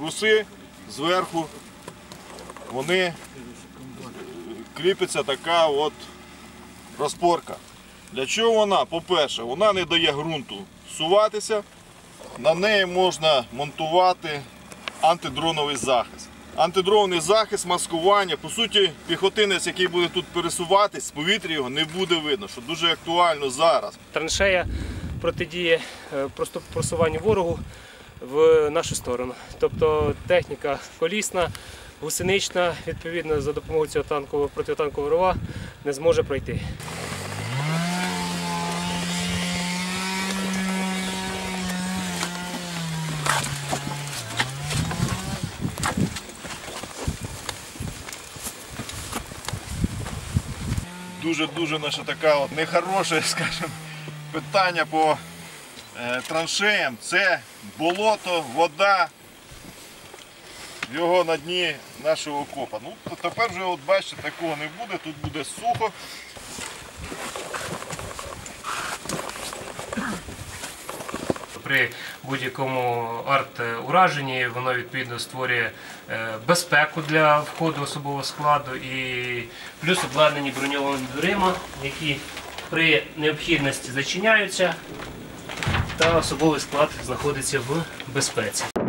труси зверху, вони кріпиться така от розпорка. Для чого вона? По-перше, вона не дає ґрунту всуватися, на неї можна монтувати антидроновий захист. Антидроновий захист, маскування, по суті, піхотинець, який буде тут пересуватись, з повітря його не буде видно, що дуже актуально зараз. Траншея протидіє просуванню ворогу в нашу сторону. Тобто техніка колісна, гусенична, відповідно, за допомогою цього протитанкового рова не зможе пройти. Дуже наша така от нехороше, скажімо, питання по траншеям. Це болото, вода, його на дні нашого окопа. Ну, тепер вже, от бачите, такого не буде, тут буде сухо. При будь-якому арт-ураженні воно відповідно створює безпеку для входу особового складу і плюс обладнані броньованими дверима, які при необхідності зачиняються та особовий склад знаходиться в безпеці.